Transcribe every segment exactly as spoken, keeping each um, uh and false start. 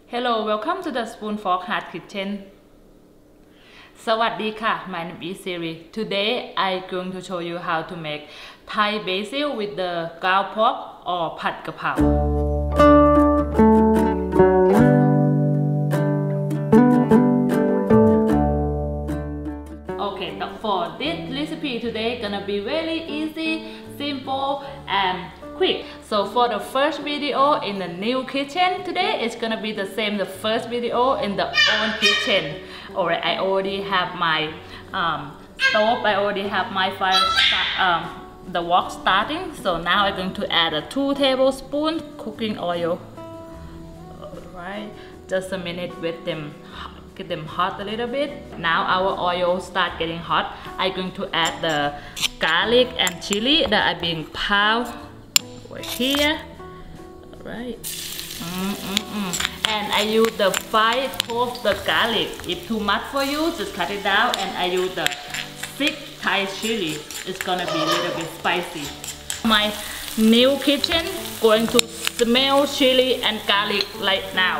Hello, welcome to the Spoon Fork Heart Kitchen. สวัสดีค่ะ My name is Siri. Today I'm going to show you how to make Thai basil with the gao pork or ผัดกะเพรา Okay, for this recipe today gonna be very easy, simple and quick. So for the first video in the new kitchen today, it's gonna be the same the first video in the old kitchen. Alright, I already have my um, stove, I already have my fire, um, the wok starting. So now I'm going to add a two tablespoons cooking oil. Alright, just a minute with them, get them hot a little bit. Now our oil start getting hot. I'm going to add the garlic and chili that are being pounded over here. Alright. Mm -mm -mm. And I use the five cloves the garlic. If too much for you, just cut it down. And I use the six Thai chili. It's gonna be a little bit spicy. My new kitchen going to smell chili and garlic right now.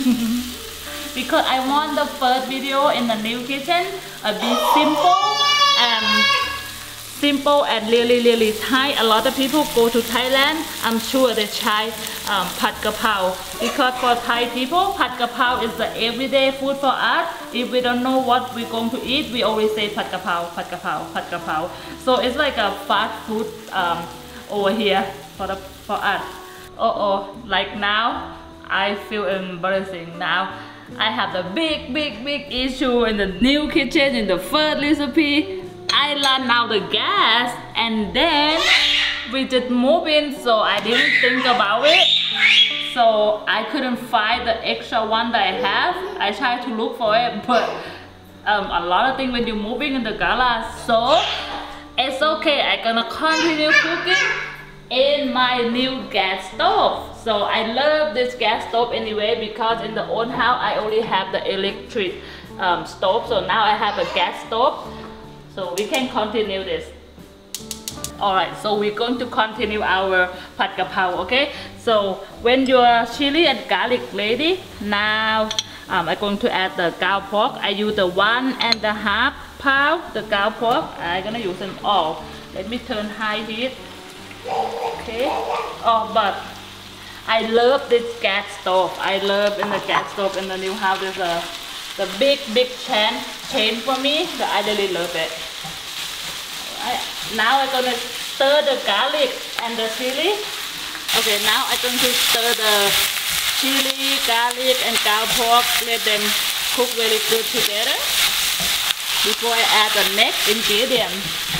Because I want the first video in the new kitchen a bit simple and simple and really really Thai. A lot of people go to Thailand. I'm sure they try um, pad kapao, because for Thai people pad kapao is the everyday food for us. If we don't know what we're going to eat, we always say pad kapao, pad kapao, pad kapao. So it's like a fast food um, over here for the for us. Oh oh, like now I feel embarrassing now. I have the big big big issue in the new kitchen in the first recipe. I ran out the gas and then we just moved in, so I didn't think about it. So I couldn't find the extra one that I have. I tried to look for it, but um, a lot of things when you're moving in the garage. So it's okay. I'm gonna continue cooking in my new gas stove. So I love this gas stove anyway, because in the old house I only have the electric um, stove. So now I have a gas stove. So we can continue this. Alright, so we're going to continue our pad kapao, okay? So when your chili and garlic ready, now um, I'm going to add the gao pork. I use the one and a half pound, the gao pork. I'm gonna use them all. Let me turn high heat. Okay. Oh, but I love this gas stove. I love in the gas stove in the new house. There's a the big big chain chain for me. So I really love it. Alright. Now I'm gonna stir the garlic and the chili. Okay, now I'm going to stir the chili, garlic, and gao pork. Let them cook really good together before I add the next ingredient.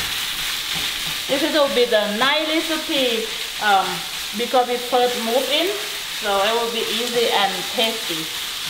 This is will be the night recipe um, because we first moved in, so it will be easy and tasty.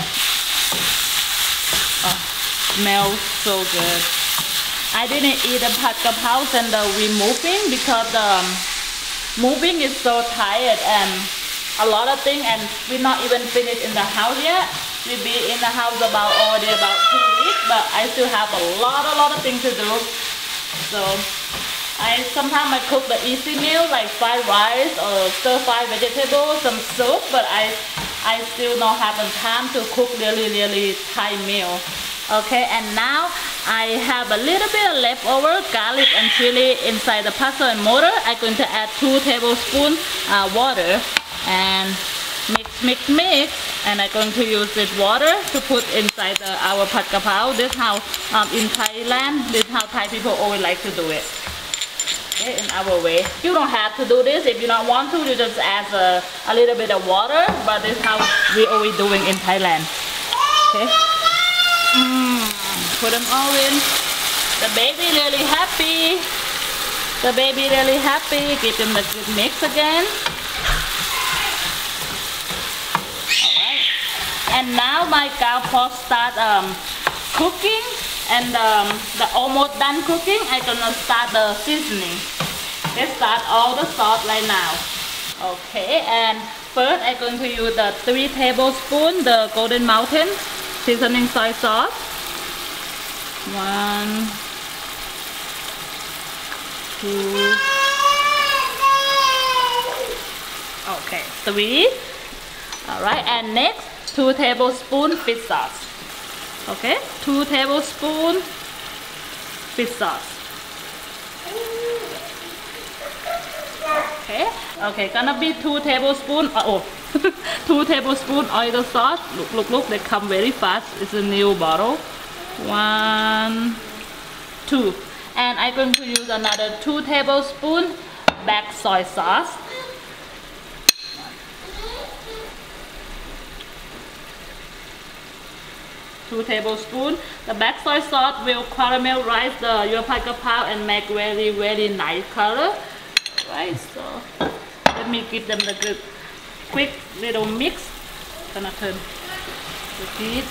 Oh, smells so good. I didn't eat the pad kapao and the we moving because um, moving is so tired and a lot of things, and we're not even finished in the house yet. We'll be in the house about already about two weeks, but I still have a lot, a lot of things to do. So I sometimes I cook the easy meal like fried rice or stir fried vegetables, some soup, but I I still not have time to cook really really Thai meal. Okay, and now I have a little bit of leftover garlic and chili inside the pestle and mortar. I'm going to add two tablespoons uh, water and mix mix mix, and I'm going to use this water to put inside the, our pad kapao. This is how um, in Thailand, this is how Thai people always like to do it. Okay, in our way. You don't have to do this. If you don't want to, you just add a, a little bit of water, but this is how we always doing in Thailand. Okay. Mm, put them all in. The baby really happy. The baby really happy. Give them a good mix again. Alright. And now my gao pork start um, cooking. And um, the almost done cooking, I'm gonna start the seasoning. Let's start all the sauce right now. Okay, and first I'm going to use the three tablespoons the Golden Mountain seasoning soy sauce. One, two, okay, three. All right, and next two tablespoons fish sauce. Okay, two tablespoons fish sauce. Okay, okay, gonna be two tablespoons. Uh, oh, two tablespoons oyster sauce. Look, look, look. They come very fast. It's a new bottle. One, two, and I'm going to use another two tablespoons black soy sauce. Two tablespoons. The black soy sauce will caramelize the your pad krapao and make very very nice color. Right, so let me give them the good quick little mix. Gonna turn the heat.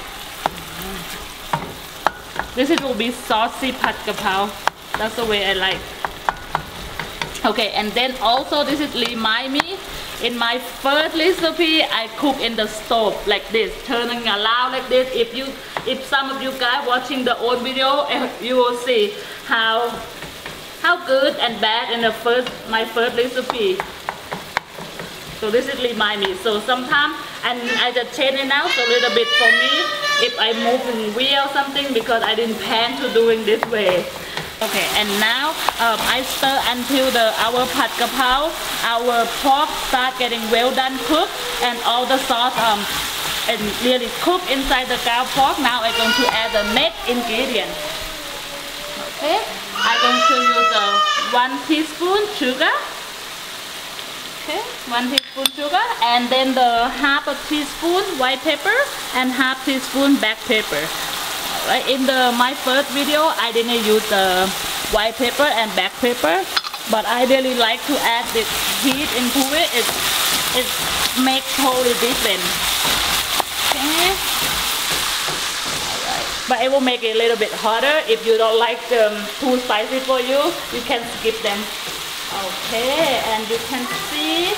This is will be saucy pad krapao. That's the way I like. Okay, and then also this is remind me. In my first recipe, I cook in the stove like this, turning around like this. If you, if some of you guys watching the old video, you will see how how good and bad in the first my first recipe. So this is remind me. So sometimes and I just change it now so a little bit for me. If I move in wheel or something because I didn't plan to doing this way. Okay, and now um, I stir until the our pad krapao, our pork start getting well done cooked, and all the sauce um and really cook inside the cow pork. Now I'm going to add the next ingredient. Okay, I'm going to use a one teaspoon sugar. Okay, one teaspoon sugar, and then the half a teaspoon white pepper and half teaspoon black pepper. Right, in the my first video, I didn't use the white pepper and black pepper, but I really like to add the heat into it. It it makes totally different. Okay. Alright, but it will make it a little bit hotter. If you don't like them too spicy for you, you can skip them. Okay, and you can see.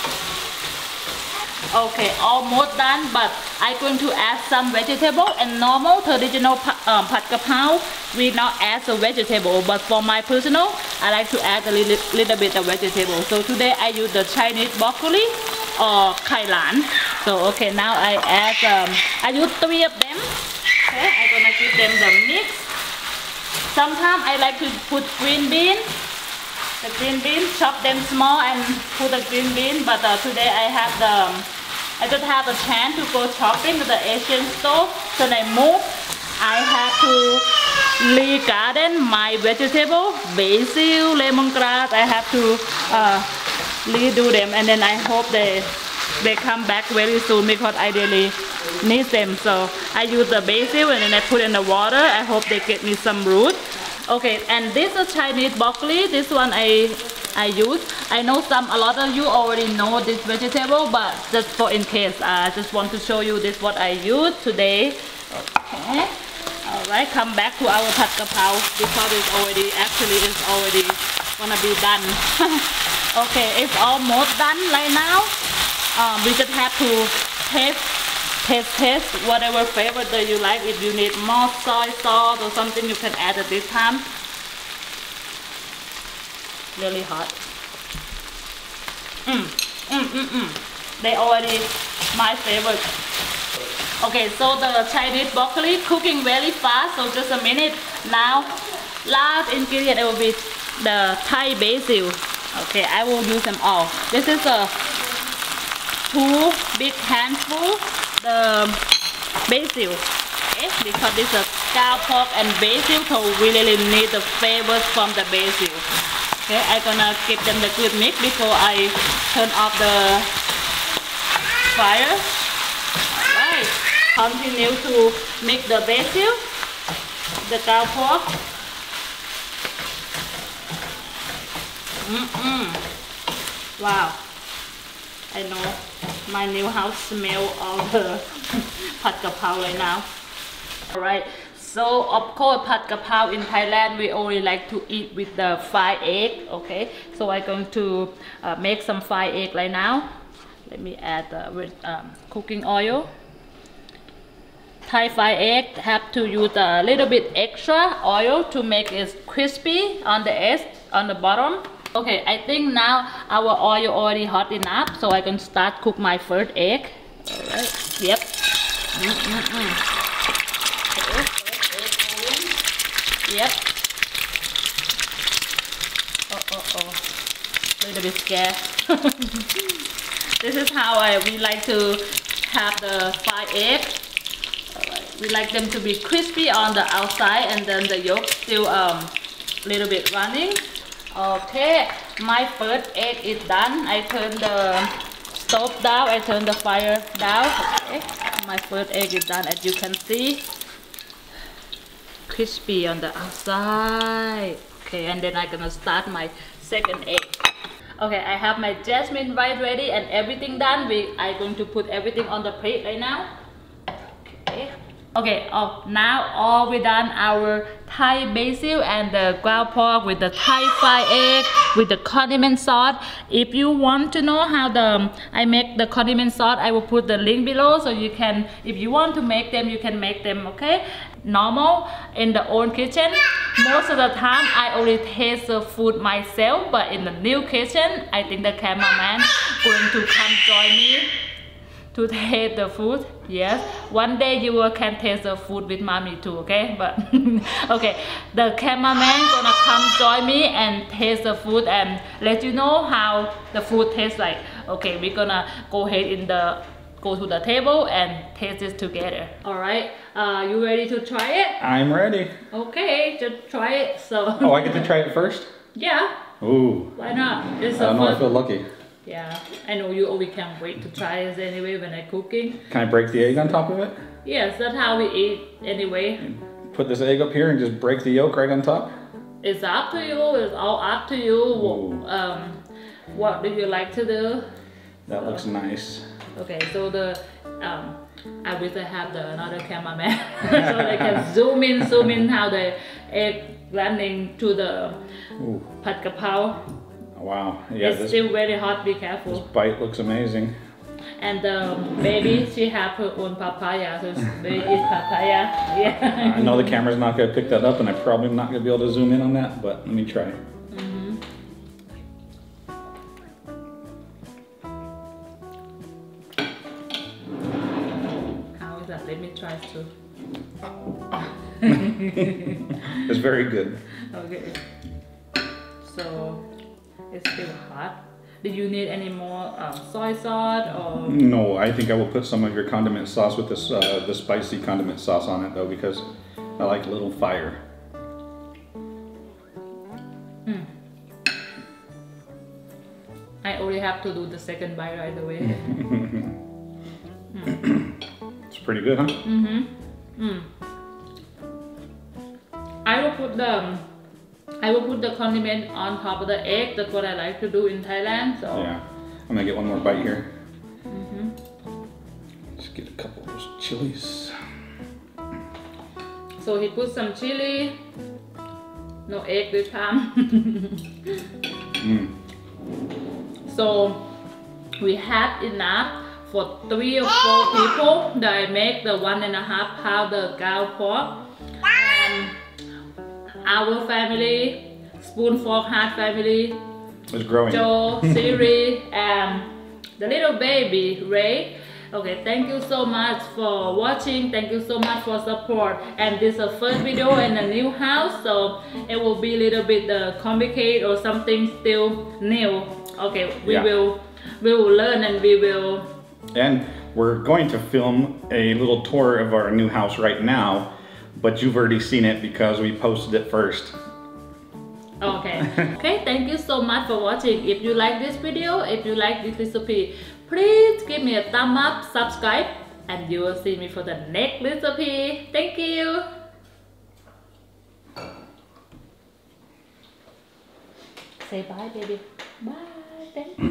Okay, almost done, but I'm going to add some vegetable. And normal traditional um, pad krapao, we not add the vegetable, but for my personal, I like to add a little, little bit of vegetable. So today I use the Chinese broccoli or kai lan. So okay, now I add, um, I use three of them. Okay, I'm gonna give them the mix. Sometimes I like to put green bean. The green bean, chop them small and put the green bean, but uh, today I have the I just have a chance to go shopping to the Asian store. So when I move, I have to re-garden my vegetable, basil, lemongrass. I have to uh, redo them, and then I hope they they come back very soon because I really need them. So I use the basil and then I put in the water. I hope they get me some root. Okay, and this is Chinese broccoli. This one I I use. I know some a lot of you already know this vegetable, but just for in case, I just want to show you this what I use today. Okay. All right, come back to our pad krapao because it's already actually it's already gonna be done. Okay, it's almost done right now. Um, we just have to taste. Taste, taste, whatever flavor that you like. If you need more soy sauce or something, you can add at this time. Really hot. Mm, mm, mm, mm. They already my favorite. Okay, so the Chinese broccoli cooking very fast. So just a minute. Now, last ingredient it will be the Thai basil. Okay, I will use them all. This is a two big handful. The basil, okay, because this is cow pork and basil, so we really need the flavors from the basil. Okay, I'm gonna give them the good mix before I turn off the fire. Alright, continue to mix the basil, the cow pork. Mm-mm. Wow, I know. My new house smell all the pad krapao right now. Alright, so of course pad krapao in Thailand we only like to eat with the fried egg. Okay, so I'm going to uh, make some fried egg right now. Let me add uh, with um, cooking oil. Thai fried egg have to use a little bit extra oil to make it crispy on the edge, on the bottom. Okay, I think now our oil already hot enough, so I can start cook my first egg. Alright, yep. Mm -mm -mm. Yep. Oh, oh, oh. A little bit scared. This is how I we like to have the fried egg. Alright. We like them to be crispy on the outside and then the yolk still um little bit running. Okay, my first egg is done. I turn the stove down. I turn the fire down. Okay, my first egg is done. As you can see, crispy on the outside. Okay, and then I'm gonna start my second egg. Okay, I have my jasmine rice ready and everything done. We I'm going to put everything on the plate right now. Okay. Okay, oh, now all we done our Thai basil and the ground pork with the Thai fried egg with the condiment sauce. If you want to know how the I make the condiment sauce, I will put the link below so you can, if you want to make them, you can make them, okay? Normal in the own kitchen. Most of the time I only taste the food myself, but in the new kitchen, I think the cameraman going to come join me to taste the food. Yes, one day you will can taste the food with mommy too, okay? But okay, the cameraman gonna come join me and taste the food and let you know how the food tastes like. Okay, we're gonna go ahead in the go to the table and taste it together. All right, uh, you ready to try it? I'm ready. Okay, just try it. So oh, I get to try it first? Yeah. Ooh. Why not? It's I don't know, I feel lucky. Yeah, I know you always can't wait to try it anyway when I'm cooking. Can I break the egg on top of it? Yes, that's how we eat anyway. Put this egg up here and just break the yolk right on top? It's up to you, it's all up to you. Um, what do you like to do? That so, looks nice. Okay, so the, um, I wish I have the another cameraman so they can zoom in, zoom in how the egg landing to the Ooh. Pad Kapao. Wow, yeah, it's this, still very hot, be careful. This bite looks amazing. And the baby, she have her own papaya, so they eat papaya. Yeah. I know the camera's not gonna pick that up and I'm probably not gonna be able to zoom in on that, but let me try. Mm-hmm. How is that? Let me try too. It's very good. Okay. So, it's still hot. Do you need any more um, soy sauce or? No, I think I will put some of your condiment sauce with this, uh, the spicy condiment sauce on it though, because I like a little fire. Mm. I only have to do the second bite right away. mm. It's pretty good, huh? Mm-hmm. Mm. I will put the I will put the condiment on top of the egg. That's what I like to do in Thailand. So yeah, I'm gonna get one more bite here. Mm-hmm. Just get a couple of those chilies. So he put some chili. No egg this time. mm. So we have enough for three or four people that I make the one and a half pound the ground pork. And our family, Spoon Fork Heart family, it's growing. Joe, Siri, and the little baby, Ray. Okay, thank you so much for watching. Thank you so much for support. And this is the first video in a new house, so it will be a little bit uh, complicated or something still new. Okay, we yeah. will we will learn and we will. And we're going to film a little tour of our new house right now. But you've already seen it because we posted it first. Okay. Okay, thank you so much for watching. If you like this video, if you like this recipe, please give me a thumb up, subscribe, and you will see me for the next recipe. Thank you. Say bye, baby. Bye. Thank you.